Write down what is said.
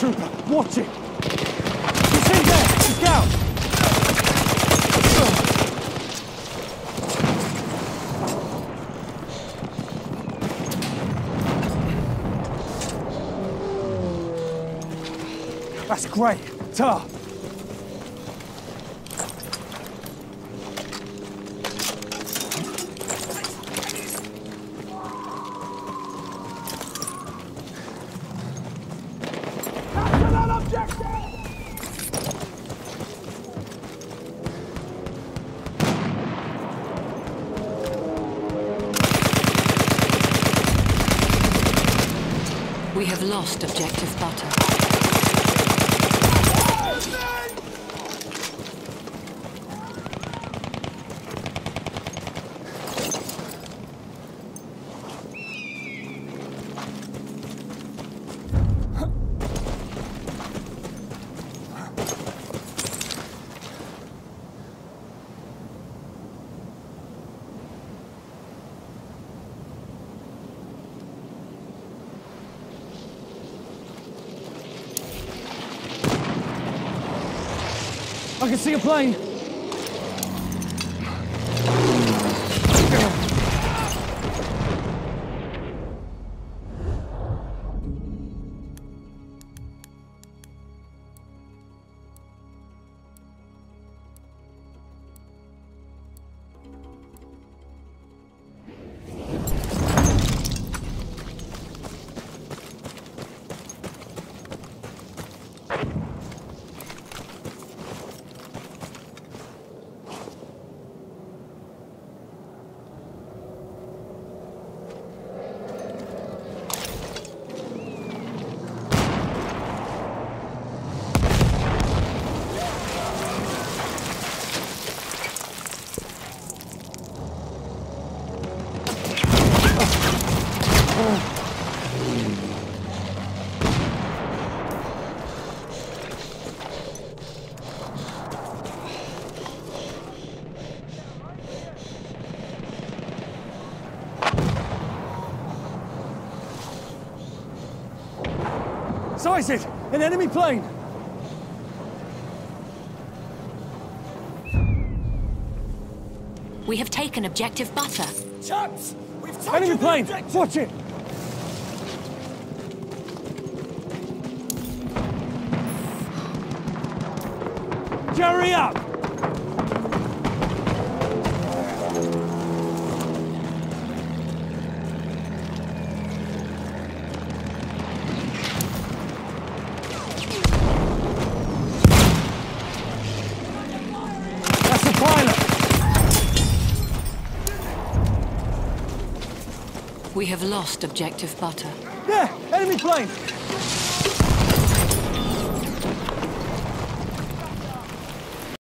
trooper! Watch it! He's in there! He's down! That's great! Tar! We have lost objective butter. I can see a plane! Sighted! An enemy plane! We have taken objective butter. Chaps! We've taken Enemy plane! the objective! Watch it! Hurry up! That's the pilot! We have lost objective butter. There! Enemy plane!